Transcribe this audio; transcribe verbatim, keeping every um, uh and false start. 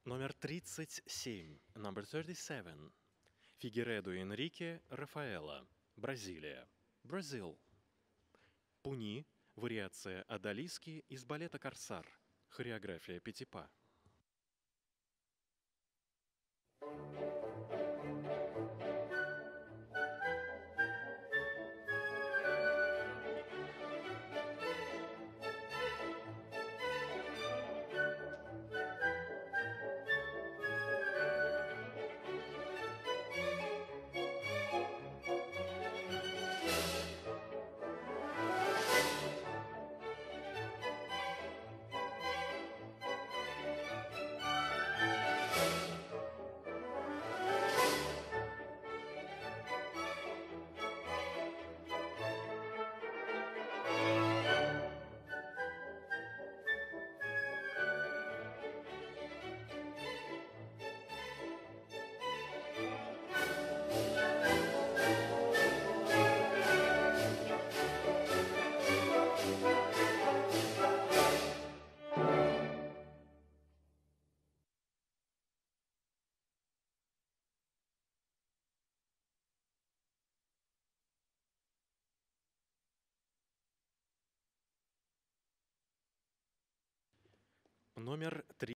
Номер тридцать семь, number thirty-seven. Фигередо Энрике Рафаэла, Бразилия, Бразил. Пуни, вариация Одалиски из балета «Корсар», хореография Пятипа. Номер три.